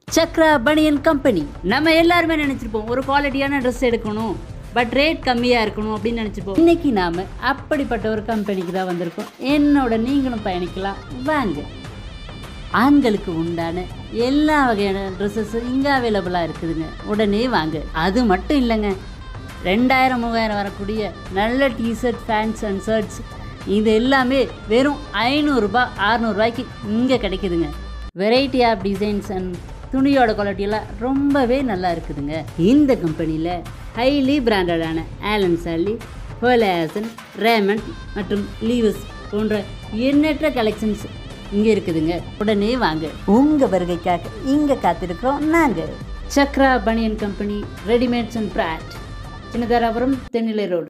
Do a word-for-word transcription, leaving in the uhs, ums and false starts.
சக்ரா பனியன் கம்பெனி. நம்ம எல்லாருமே நினச்சிருப்போம் ஒரு குவாலிட்டியான ட்ரெஸ் எடுக்கணும், பட் ரேட் கம்மியாக இருக்கணும் அப்படின்னு நினச்சிப்போம். இன்றைக்கி நாம் அப்படிப்பட்ட ஒரு கம்பெனிக்கு தான் வந்திருக்கோம். என்னோட நீங்களும் பயணிக்கலாம் வாங்க. ஆண்களுக்கு உண்டான எல்லா வகையான ட்ரெஸ்ஸஸும் இங்கே அவைலபிளாக இருக்குதுங்க. உடனே வாங்க. அது மட்டும் இல்லைங்க, ரெண்டாயிரம் மூவாயிரம் வரக்கூடிய நல்ல டிஷர்ட், பேண்ட்ஸ் அண்ட் ஷர்ட்ஸ் இது எல்லாமே வெறும் ஐநூறுரூபா அறநூறுபாய்க்கு இங்கே கிடைக்குதுங்க. வெரைட்டி ஆஃப் டிசைன்ஸ் அண்ட் துணியோட குவாலிட்டியெல்லாம் ரொம்பவே நல்லா இருக்குதுங்க. இந்த கம்பெனியில் ஹைலி பிராண்டடான ஆலன் சாலி, ஹோலாசன், ரேமண்ட் மற்றும் லீவஸ் போன்ற எண்ணற்ற கலெக்ஷன்ஸ் இங்கே இருக்குதுங்க. உடனே வாங்க. உங்கள் வருகைக்காக இங்கே காத்திருக்கிறோம் நாங்கள். சக்ரா பனியன் company, readymades and brand, Chinnatharapuram, Thennilai road.